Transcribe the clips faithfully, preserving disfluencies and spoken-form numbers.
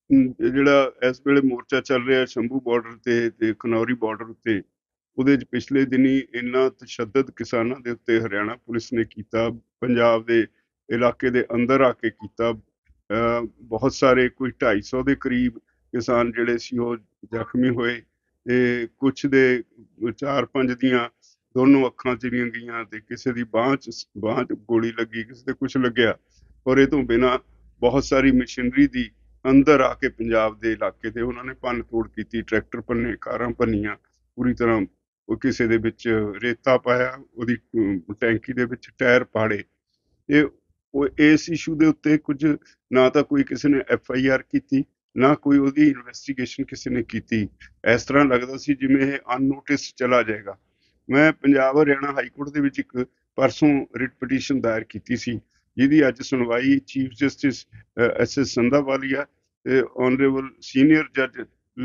ਅਮ, ਇਹ ਜਿਹੜਾ ਇਸ ਵੇਲੇ ਮੋਰਚਾ ਚੱਲ ਰਿਹਾ ਸ਼ੰਭੂ ਬਾਰਡਰ ਤੇ ਤੇ ਖਨੌਰੀ ਬਾਰਡਰ ਉੱਤੇ, ਉਹਦੇ 'ਚ ਪਿਛਲੇ ਦਿਨੀ ਇੰਨਾ ਤਸ਼ੱਦਦ ਕਿਸਾਨਾਂ ਦੇ ਉੱਤੇ ਹਰਿਆਣਾ ਪੁਲਿਸ ਨੇ ਕੀਤਾ, ਪੰਜਾਬ ਦੇ ਇਲਾਕੇ ਦੇ ਅੰਦਰ ਆ ਕੇ ਕੀਤਾ। ਅਹ ਬਹੁਤ ਸਾਰੇ ਕੋਈ ਢਾਈ ਸੌ ਦੇ ਕਰੀਬ ਕਿਸਾਨ ਜਿਹੜੇ ਸੀ ਉਹ ਜ਼ਖਮੀ ਹੋਏ ਤੇ ਕੁਛ ਦੇ ਚਾਰ ਪੰਜ ਦੀਆਂ ਦੋਨੋਂ ਅੱਖਾਂ ਚਲੀਆਂ ਗਈਆਂ ਤੇ ਕਿਸੇ ਦੀ ਬਾਂਹ 'ਚ ਬਾਂਹ 'ਚ ਗੋਲੀ ਲੱਗੀ, ਕਿਸੇ ਤੇ ਕੁਛ ਲੱਗਿਆ। ਔਰ ਇਹ ਤੋਂ ਬਿਨਾਂ ਬਹੁਤ ਸਾਰੀ ਮਸ਼ੀਨਰੀ ਦੀ ਅੰਦਰ ਆ ਕੇ ਪੰਜਾਬ ਦੇ ਇਲਾਕੇ ਤੇ ਉਹਨਾਂ ਨੇ ਭੰਨ ਤੋੜ ਕੀਤੀ, ਟਰੈਕਟਰ ਭੰਨੇ, ਕਾਰਾਂ ਭੰਨੀਆਂ, ਪੂਰੀ ਤਰ੍ਹਾਂ ਉਹ ਕਿਸੇ ਦੇ ਵਿੱਚ ਰੇਤਾ ਪਾਇਆ, ਉਹਦੀ ਅਮ, ਟੈਂਕੀ ਦੇ ਵਿੱਚ ਟਾਇਰ ਪਾੜੇ। ਇਹ ਉਹ ਇਸ ਇਸ਼ੂ ਦੇ ਉੱਤੇ ਕੁਝ ਨਾ ਤਾਂ ਕੋਈ ਕਿਸੇ ਨੇ ਐਫ ਆਈ ਆਰ ਕੀਤੀ, ਨਾ ਕੋਈ ਉਹਦੀ ਇਨਵੈਸਟੀਗੇਸ਼ਨ ਕਿਸੇ ਨੇ ਕੀਤੀ। ਇਸ ਤਰ੍ਹਾਂ ਲੱਗਦਾ ਸੀ ਜਿਵੇਂ ਇਹ ਅਨਨੋਟਿਸ ਚਲਾ ਜਾਏਗਾ। ਮੈਂ ਪੰਜਾਬ ਹਰਿਆਣਾ ਹਾਈ ਕੋਰਟ ਦੇ ਵਿੱਚ ਇੱਕ ਪਰਸੋਂ ਰਿਟ ਪਟੀਸ਼ਨ ਦਾਇਰ ਕੀਤੀ ਸੀ, ਜਿਹਦੀ ਅੱਜ ਸੁਣਵਾਈ chief justice S S Sandhawalia ਤੇ ਆਨਰੇਬਲ ਸੀਨੀਅਰ ਜੱਜ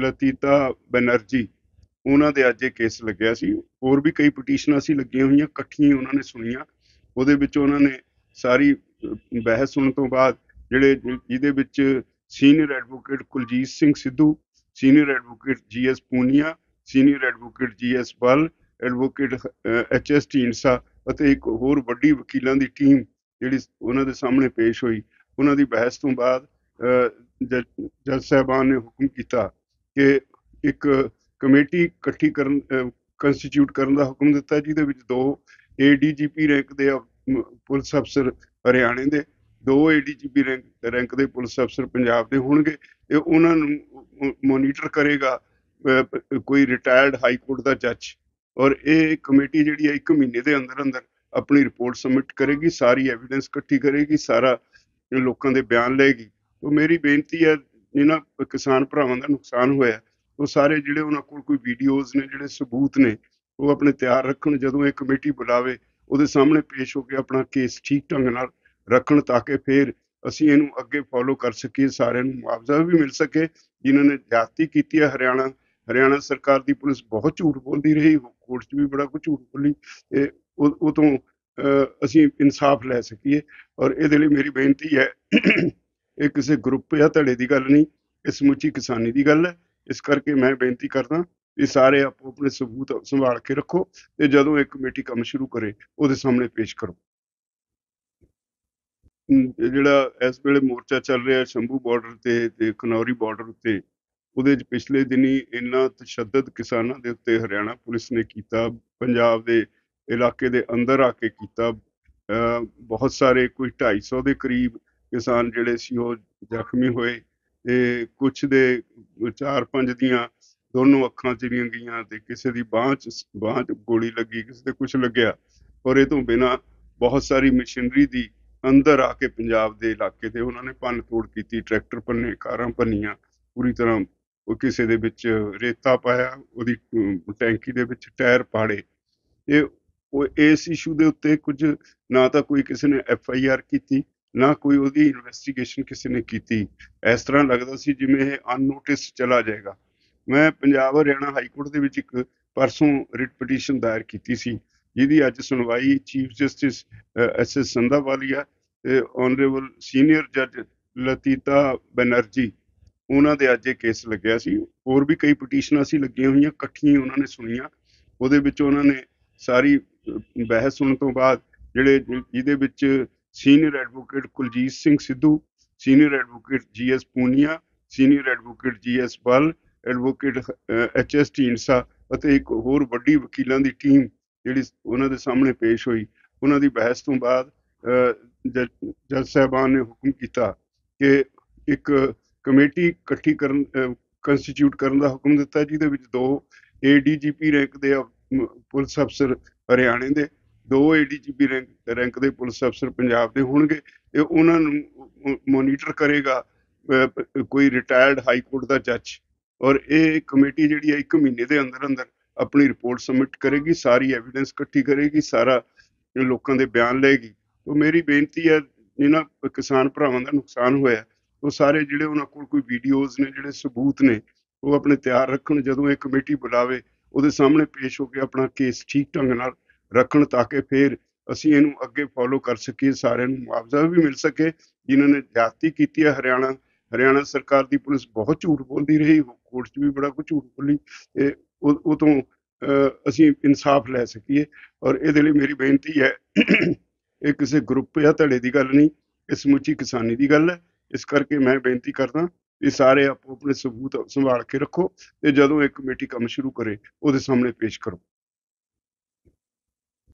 ਲਤੀਤਾ ਬੈਨਰਜੀ, ਉਹਨਾਂ ਦੇ ਅੱਜ ਇਹ ਕੇਸ ਲੱਗਿਆ ਸੀ। ਹੋਰ ਵੀ ਕਈ ਪਟੀਸ਼ਨਾਂ ਸੀ ਲੱਗੀਆਂ ਹੋਈਆਂ, ਇਕੱਠੀਆਂ ਉਹਨਾਂ ਨੇ ਸੁਣੀਆਂ। ਉਹਦੇ ਵਿੱਚ ਉਹਨਾਂ ਨੇ ਸਾਰੀ ਅਹ, ਬਹਿਸ ਸੁਣਨ ਤੋਂ ਬਾਅਦ ਜਿਹੜੇ ਜਿਹਦੇ ਵਿੱਚ senior advocate Kuljeet Singh Sidhu, senior advocate G S Punia, senior advocate G S Bal, advocate H S Dhindsa ਅਤੇ ਇੱਕ ਹੋਰ ਵੱਡੀ ਵਕੀਲਾਂ ਦੀ ਟੀਮ ਜਿਹੜੀ ਉਹਨਾਂ ਦੇ ਸਾਹਮਣੇ ਪੇਸ਼ ਹੋਈ। ਉਹਨਾਂ ਦੀ ਬਹਿਸ ਤੋਂ ਬਾਅਦ ਅਹ, ਜੱਜ ਜੱਜ ਸਾਹਿਬਾਨ ਨੇ ਹੁਕਮ ਕੀਤਾ ਕਿ ਇੱਕ ਕਮੇਟੀ ਇਕੱਠੀ ਕਰਨ ਕੰਸਟੀਚਿਊਟ ਕਰਨ ਦਾ ਹੁਕਮ ਦਿੱਤਾ, ਜਿਹਦੇ ਵਿੱਚ ਦੋ A D G P rank ਦੇ ਅਮ, ਪੁਲਿਸ ਅਫਸਰ ਹਰਿਆਣੇ ਦੇ, ਦੋ A D G P rank rank ਦੇ ਪੁਲਿਸ ਅਫਸਰ ਪੰਜਾਬ ਦੇ ਹੋਣਗੇ। ਇਹ ਉਹਨਾਂ ਨੂੰ ਮੋਨੀਟਰ ਕਰੇਗਾ ਅਹ, ਕੋਈ ਰਿਟਾਇਰਡ ਹਾਈ ਕੋਰਟ ਦਾ ਜੱਜ। ਔਰ ਇਹ ਕਮੇਟੀ ਜਿਹੜੀ ਹੈ ਇੱਕ ਮਹੀਨੇ ਦੇ ਅੰਦਰ ਅੰਦਰ ਆਪਣੀ ਰਿਪੋਰਟ ਸਬਮਿਟ ਕਰੇਗੀ, ਸਾਰੀ ਐਵੀਡੈਂਸ ਇਕੱਠੀ ਕਰੇਗੀ, ਸਾਰਾ ਲੋਕਾਂ ਦੇ ਬਿਆਨ ਲਏਗੀ। ਉਹ ਮੇਰੀ ਬੇਨਤੀ ਹੈ, ਜਿਹਨਾਂ ਕਿਸਾਨ ਭਰਾਵਾਂ ਦਾ ਨੁਕਸਾਨ ਹੋਇਆ, ਉਹ ਸਾਰੇ ਜਿਹੜੇ ਉਹਨਾਂ ਕੋਲ ਕੋਈ ਵੀਡੀਓਜ਼ ਨੇ, ਜਿਹੜੇ ਸਬੂਤ ਨੇ, ਉਹ ਆਪਣੇ ਤਿਆਰ ਰੱਖਣ। ਜਦੋਂ ਇਹ ਕਮੇਟੀ ਬੁਲਾਵੇ ਉਹਦੇ ਸਾਹਮਣੇ ਪੇਸ਼ ਹੋ ਕੇ ਆਪਣਾ ਕੇਸ ਠੀਕ ਢੰਗ ਨਾਲ ਰੱਖਣ, ਤਾਂ ਕਿ ਫਿਰ ਅਸੀਂ ਇਹਨੂੰ ਅੱਗੇ ਫੋਲੋ ਕਰ ਸਕੀਏ, ਸਾਰਿਆਂ ਨੂੰ ਮੁਆਵਜ਼ਾ ਵੀ ਮਿਲ ਸਕੇ। ਜਿਨ੍ਹਾਂ ਨੇ ਜ਼ਿਆਦਤੀ ਕੀਤੀ ਹੈ, ਹਰਿਆਣਾ ਹਰਿਆਣਾ ਸਰਕਾਰ ਦੀ ਪੁਲਿਸ ਬਹੁਤ ਝੂਠ ਬੋਲਦੀ ਰਹੀ, ਕੋਰਟ 'ਚ ਵੀ ਬੜਾ ਕੁਝ ਝੂਠ ਬੋਲੀ, ਤੇ ਉਹ ਉਹ ਤੋਂ ਅਹ, ਅਸੀਂ ਇਨਸਾਫ ਲੈ ਸਕੀਏ। ਔਰ ਇਹਦੇ ਲਈ ਮੇਰੀ ਬੇਨਤੀ ਹੈ, ਇਹ ਕਿਸੇ ਗਰੁੱਪ ਜਾਂ ਧੜੇ ਦੀ ਗੱਲ ਨਹੀਂ, ਇਹ ਸਮੁੱਚੀ ਕਿਸਾਨੀ ਦੀ ਗੱਲ ਹੈ। ਇਸ ਕਰਕੇ ਮੈਂ ਬੇਨਤੀ ਕਰਦਾ ਵੀ ਸਾਰੇ ਆਪੋ ਆਪਣੇ ਸਬੂਤ ਸੰਭਾਲ ਕੇ ਰੱਖੋ ਤੇ ਜਦੋਂ ਇਹ ਕਮੇਟੀ ਕੰਮ ਸ਼ੁਰੂ ਕਰੇ ਉਹਦੇ ਸਾਹਮਣੇ ਪੇਸ਼ ਕਰੋ। ਅਮ, ਇਹ ਜਿਹੜਾ ਇਸ ਵੇਲੇ ਮੋਰਚਾ ਚੱਲ ਰਿਹਾ ਸ਼ੰਭੂ ਬਾਰਡਰ ਤੇ ਤੇ ਖਨੌਰੀ ਬਾਰਡਰ ਉੱਤੇ, ਉਹਦੇ 'ਚ ਪਿਛਲੇ ਦਿਨੀ ਇੰਨਾ ਤਸ਼ੱਦਦ ਕਿਸਾਨਾਂ ਦੇ ਉੱਤੇ ਹਰਿਆਣਾ ਪੁਲਿਸ ਨੇ ਕੀਤਾ, ਪੰਜਾਬ ਦੇ ਇਲਾਕੇ ਦੇ ਅੰਦਰ ਆ ਕੇ ਕੀਤਾ। ਅਹ ਬਹੁਤ ਸਾਰੇ ਕੋਈ ਢਾਈ ਸੌ ਦੇ ਕਰੀਬ ਕਿਸਾਨ ਜਿਹੜੇ ਸੀ ਉਹ ਜ਼ਖਮੀ ਹੋਏ ਤੇ ਕੁਛ ਦੇ ਚਾਰ ਪੰਜ ਦੀਆਂ ਦੋਨੋਂ ਅੱਖਾਂ ਚਲੀਆਂ ਗਈਆਂ ਤੇ ਕਿਸੇ ਦੀ ਬਾਂਹ 'ਚ ਬਾਂਹ 'ਚ ਗੋਲੀ ਲੱਗੀ, ਕਿਸੇ ਤੇ ਕੁਛ ਲੱਗਿਆ। ਔਰ ਇਹ ਤੋਂ ਬਿਨਾਂ ਬਹੁਤ ਸਾਰੀ ਮਸ਼ੀਨਰੀ ਦੀ ਅੰਦਰ ਆ ਕੇ ਪੰਜਾਬ ਦੇ ਇਲਾਕੇ ਤੇ ਉਹਨਾਂ ਨੇ ਭੰਨ ਤੋੜ ਕੀਤੀ, ਟਰੈਕਟਰ ਭੰਨੇ, ਕਾਰਾਂ ਭੰਨੀਆਂ, ਪੂਰੀ ਤਰ੍ਹਾਂ ਉਹ ਕਿਸੇ ਦੇ ਵਿੱਚ ਰੇਤਾ ਪਾਇਆ, ਉਹਦੀ ਅਮ, ਟੈਂਕੀ ਦੇ ਵਿੱਚ ਟਾਇਰ ਪਾੜੇ। ਇਹ ਉਹ ਇਸ ਇਸ਼ੂ ਦੇ ਉੱਤੇ ਕੁਝ ਨਾ ਤਾਂ ਕੋਈ ਕਿਸੇ ਨੇ ਐਫ ਆਈ ਆਰ ਕੀਤੀ, ਨਾ ਕੋਈ ਉਹਦੀ ਇਨਵੈਸਟੀਗੇਸ਼ਨ ਕਿਸੇ ਨੇ ਕੀਤੀ। ਇਸ ਤਰ੍ਹਾਂ ਲੱਗਦਾ ਸੀ ਜਿਵੇਂ ਇਹ ਅਨਨੋਟਿਸ ਚਲਾ ਜਾਏਗਾ। ਮੈਂ ਪੰਜਾਬ ਹਰਿਆਣਾ ਹਾਈ ਕੋਰਟ ਦੇ ਵਿੱਚ ਇੱਕ ਪਰਸੋਂ ਰਿਟ ਪਟੀਸ਼ਨ ਦਾਇਰ ਕੀਤੀ ਸੀ, ਜਿਹਦੀ ਅੱਜ ਸੁਣਵਾਈ chief justice S S Sandhawalia ਤੇ ਆਨਰੇਬਲ ਸੀਨੀਅਰ ਜੱਜ ਲਤੀਤਾ ਬੈਨਰਜੀ, ਉਹਨਾਂ ਦੇ ਅੱਜ ਇਹ ਕੇਸ ਲੱਗਿਆ ਸੀ। ਹੋਰ ਵੀ ਕਈ ਪਟੀਸ਼ਨਾਂ ਸੀ ਲੱਗੀਆਂ ਹੋਈਆਂ, ਇਕੱਠੀਆਂ ਉਹਨਾਂ ਨੇ ਸੁਣੀਆਂ। ਉਹਦੇ ਵਿੱਚ ਉਹਨਾਂ ਨੇ ਸਾਰੀ ਅਹ, ਬਹਿਸ ਸੁਣਨ ਤੋਂ ਬਾਅਦ ਜਿਹੜੇ ਜਿਹਦੇ ਵਿੱਚ senior advocate Kuljeet Singh Sidhu, senior advocate G S Punia, senior advocate G S Bal, advocate H S Dhindsa ਅਤੇ ਇੱਕ ਹੋਰ ਵੱਡੀ ਵਕੀਲਾਂ ਦੀ ਟੀਮ ਜਿਹੜੀ ਉਹਨਾਂ ਦੇ ਸਾਹਮਣੇ ਪੇਸ਼ ਹੋਈ। ਉਹਨਾਂ ਦੀ ਬਹਿਸ ਤੋਂ ਬਾਅਦ ਅਹ, ਜੱਜ ਜੱਜ ਸਾਹਿਬਾਨ ਨੇ ਹੁਕਮ ਕੀਤਾ ਕਿ ਇੱਕ ਕਮੇਟੀ ਇਕੱਠੀ ਕਰਨ ਕੰਸਟੀਚਿਊਟ ਕਰਨ ਦਾ ਹੁਕਮ ਦਿੱਤਾ, ਜਿਹਦੇ ਵਿੱਚ ਦੋ A D G P rank ਦੇ ਅਮ, ਪੁਲਿਸ ਅਫਸਰ ਹਰਿਆਣੇ ਦੇ, ਦੋ A D G P rank rank ਦੇ ਪੁਲਿਸ ਅਫਸਰ ਪੰਜਾਬ ਦੇ ਹੋਣਗੇ। ਤੇ ਉਹਨਾਂ ਨੂੰ ਮੋਨੀਟਰ ਕਰੇਗਾ ਅਹ, ਕੋਈ ਰਿਟਾਇਰਡ ਹਾਈ ਕੋਰਟ ਦਾ ਜੱਜ। ਔਰ ਇਹ ਕਮੇਟੀ ਜਿਹੜੀ ਹੈ ਇੱਕ ਮਹੀਨੇ ਦੇ ਅੰਦਰ ਅੰਦਰ ਆਪਣੀ ਰਿਪੋਰਟ ਸਬਮਿਟ ਕਰੇਗੀ, ਸਾਰੀ ਐਵੀਡੈਂਸ ਇਕੱਠੀ ਕਰੇਗੀ, ਸਾਰਾ ਲੋਕਾਂ ਦੇ ਬਿਆਨ ਲਏਗੀ। ਉਹ ਮੇਰੀ ਬੇਨਤੀ ਹੈ, ਜਿਹਨਾਂ ਕਿਸਾਨ ਭਰਾਵਾਂ ਦਾ ਨੁਕਸਾਨ ਹੋਇਆ, ਉਹ ਸਾਰੇ ਜਿਹੜੇ ਉਹਨਾਂ ਕੋਲ ਕੋਈ ਵੀਡੀਓਜ਼ ਨੇ, ਜਿਹੜੇ ਸਬੂਤ ਨੇ, ਉਹ ਆਪਣੇ ਤਿਆਰ ਰੱਖਣ। ਜਦੋਂ ਇਹ ਕਮੇਟੀ ਬੁਲਾਵੇ ਉਹਦੇ ਸਾਹਮਣੇ ਪੇਸ਼ ਹੋ ਕੇ ਆਪਣਾ ਕੇਸ ਠੀਕ ਢੰਗ ਨਾਲ ਰੱਖਣ, ਤਾਂ ਕਿ ਫਿਰ ਅਸੀਂ ਇਹਨੂੰ ਅੱਗੇ ਫੋਲੋ ਕਰ ਸਕੀਏ, ਸਾਰਿਆਂ ਨੂੰ ਮੁਆਵਜ਼ਾ ਵੀ ਮਿਲ ਸਕੇ। ਜਿਨ੍ਹਾਂ ਨੇ ਜ਼ਿਆਦਤੀ ਕੀਤੀ ਹੈ, ਹਰਿਆਣਾ ਹਰਿਆਣਾ ਸਰਕਾਰ ਦੀ ਪੁਲਿਸ ਬਹੁਤ ਝੂਠ ਬੋਲਦੀ ਰਹੀ, ਕੋਰਟ 'ਚ ਵੀ ਬੜਾ ਕੁਝ ਝੂਠ ਬੋਲੀ, ਤੇ ਉਹ ਉਹ ਤੋਂ ਅਹ, ਅਸੀਂ ਇਨਸਾਫ ਲੈ ਸਕੀਏ। ਔਰ ਇਹਦੇ ਲਈ ਮੇਰੀ ਬੇਨਤੀ ਹੈ, ਇਹ ਕਿਸੇ ਗਰੁੱਪ ਜਾਂ ਧੜੇ ਦੀ ਗੱਲ ਨਹੀਂ, ਇਹ ਸਮੁੱਚੀ ਕਿਸਾਨੀ ਦੀ ਗੱਲ ਹੈ। ਇਸ ਕਰਕੇ ਮੈਂ ਬੇਨਤੀ ਕਰਦਾ ਵੀ ਸਾਰੇ ਆਪੋ ਆਪਣੇ ਸਬੂਤ ਸੰਭਾਲ ਕੇ ਰੱਖੋ, ਤੇ ਜਦੋਂ ਇਹ ਕਮੇਟੀ ਕੰਮ ਸ਼ੁਰੂ ਕਰੇ ਉਹਦੇ ਸਾਹਮਣੇ ਪੇਸ਼ ਕਰੋ।